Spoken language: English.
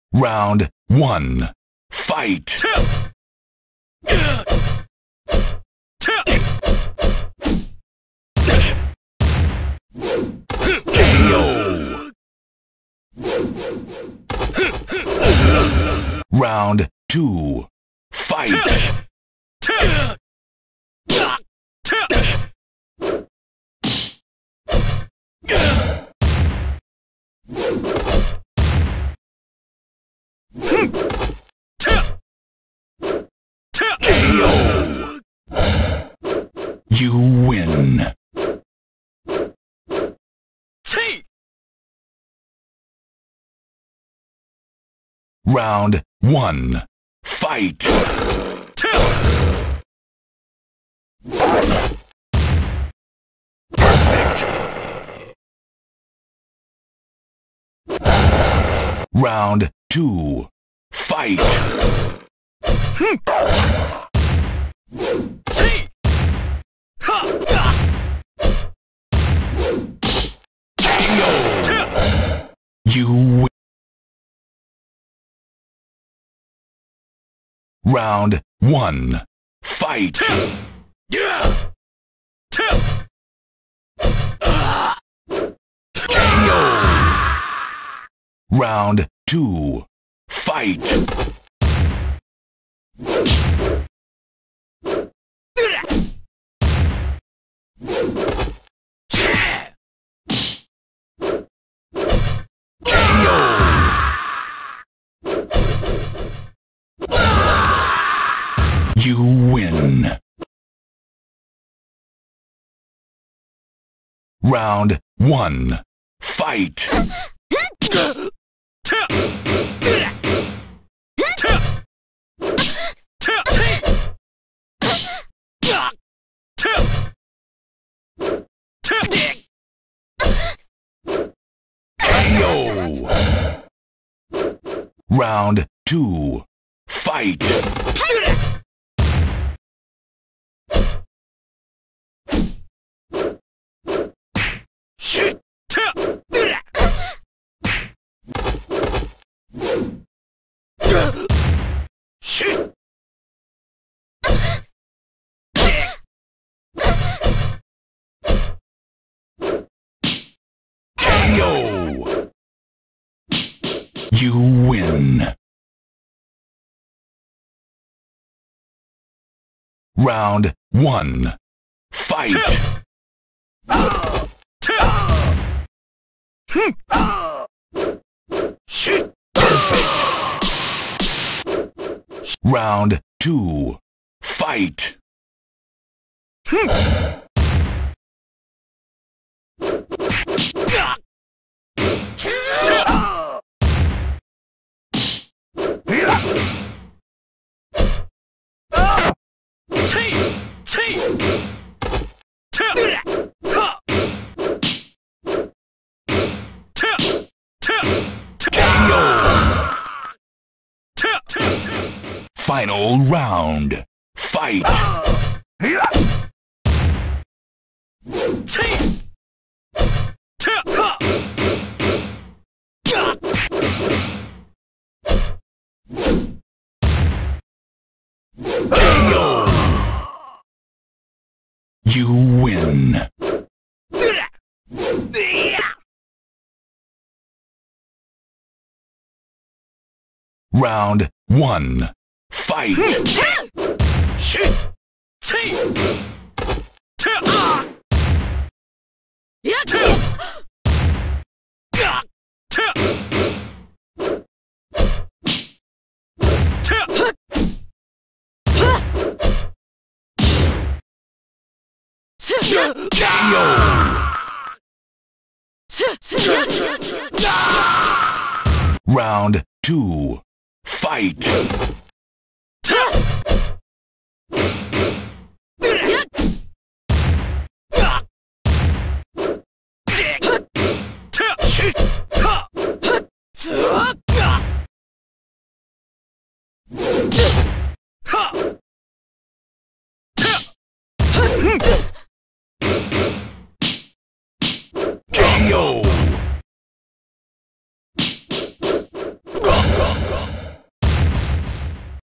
Round 1. Fight! KO! Round 2. Fight! KO! You win. Round 1. Fight! Round 2. Fight! KO! You win. Round 1. Fight! KO! Round 2. Fight! You win. Round 1. Fight! KO! Round 2. Fight! KO! You win. Round 1. Fight! Perfect! Round 2. Fight! Final round. Fight! KO! You win. Round 1. Fight! Round 2. Fight!